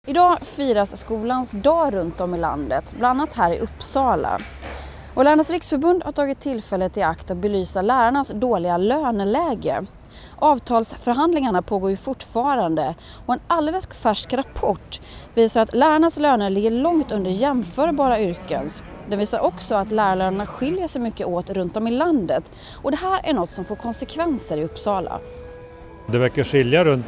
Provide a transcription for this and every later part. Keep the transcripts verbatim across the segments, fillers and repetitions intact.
Idag firas skolans dag runt om i landet, bland annat här i Uppsala. Och Lärarnas riksförbund har tagit tillfället i akt att belysa lärarnas dåliga löneläge. Avtalsförhandlingarna pågår ju fortfarande och en alldeles färsk rapport visar att lärarnas löner ligger långt under jämförbara yrkens. Den visar också att lärarlönerna skiljer sig mycket åt runt om i landet och det här är något som får konsekvenser i Uppsala. Det verkar skilja runt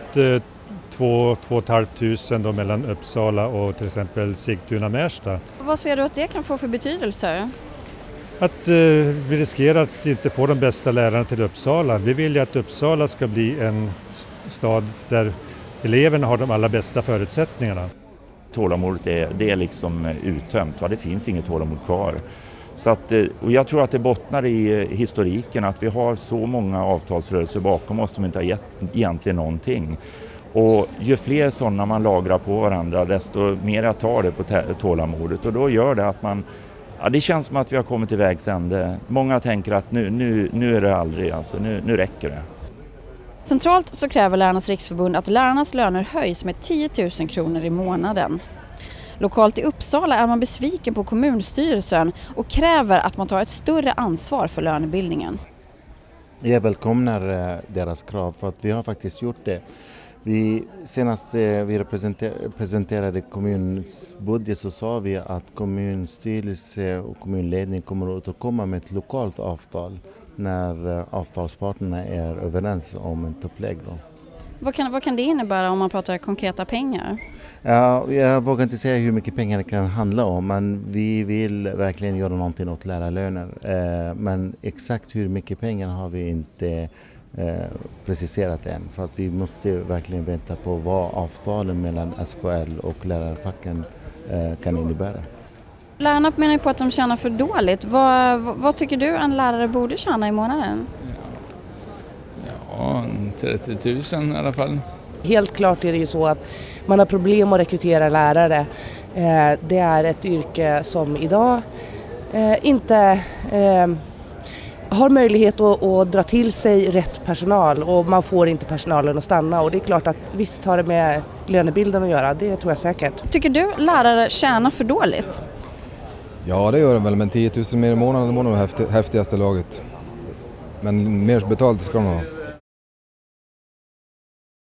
två till två och ett halvt tusen då mellan Uppsala och till exempel Sigtuna och Märsta. Vad ser du att det kan få för betydelse? Att eh, vi riskerar att inte få de bästa lärarna till Uppsala. Vi vill ju att Uppsala ska bli en stad där eleverna har de allra bästa förutsättningarna. Tålamodet är, det är liksom uttömt, va? Det finns inget tålamod kvar. Så att, och jag tror att det bottnar i historiken att vi har så många avtalsrörelser bakom oss som inte har gett egentligen någonting. Och ju fler sådana man lagrar på varandra desto mer tar det på tålamodet och då gör det att man, ja, det känns som att vi har kommit till vägs ände. Många tänker att nu, nu, nu är det aldrig, alltså, nu, nu räcker det. Centralt så kräver Lärarnas riksförbund att lärarnas löner höjs med tio tusen kronor i månaden. Lokalt i Uppsala är man besviken på kommunstyrelsen och kräver att man tar ett större ansvar för lönebildningen. Jag välkomnar deras krav för att vi har faktiskt gjort det. Vi, senast vi presenterade kommunens budget så sa vi att kommunstyrelse och kommunledning kommer att återkomma med ett lokalt avtal när avtalsparterna är överens om en topplägg. Då. Vad kan, vad kan det innebära om man pratar konkreta pengar? Ja, jag vågar inte säga hur mycket pengar det kan handla om, men vi vill verkligen göra någonting åt lärarlöner. Men exakt hur mycket pengar har vi inte preciserat än, för att vi måste verkligen vänta på vad avtalen mellan S K L och lärarfacken kan innebära. Lärarna menar på att de tjänar för dåligt. Vad, vad tycker du en lärare borde tjäna i månaden? Ja, trettio tusen i alla fall. Helt klart är det ju så att man har problem att rekrytera lärare. Det är ett yrke som idag inte har möjlighet att, att dra till sig rätt personal och man får inte personalen att stanna. Och det är klart att visst har det med lönebilden att göra, det tror jag säkert. Tycker du lärare tjänar för dåligt? Ja, det gör de väl, men tio tusen mer i månaden är det häftigaste laget. Men mer betalt ska de ha.